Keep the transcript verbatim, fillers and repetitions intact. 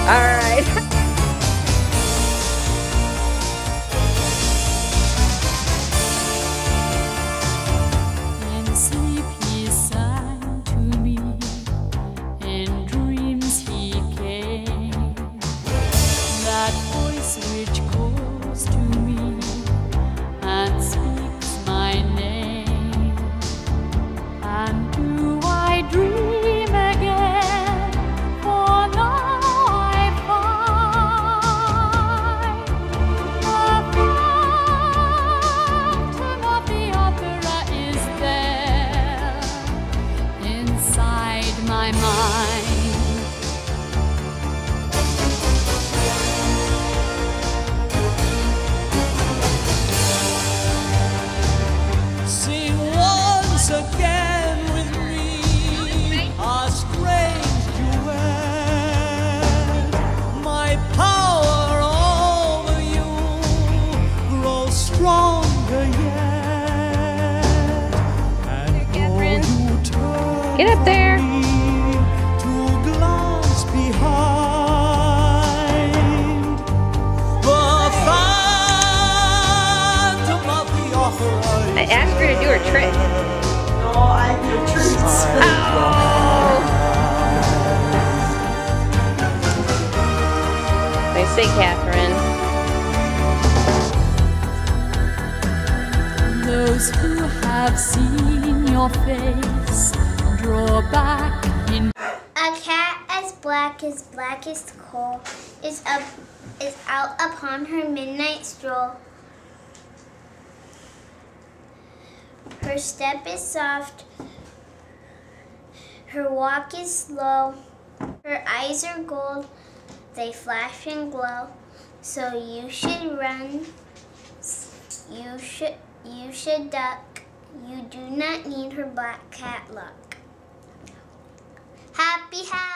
Alright. My mind. Sing once again with me a strange duet. My power over you grows stronger yet. And though you turn Get up there. I asked her to do her trick. No, I do treats. Oh! I say, Catherine. Those who have seen your face draw back in. A cat as black as blackest coal is up is out upon her midnight stroll. Her step is soft, her walk is slow, her eyes are gold, they flash and glow. So you should run, you should you should duck. You do not need her black cat luck. Happy Halloween!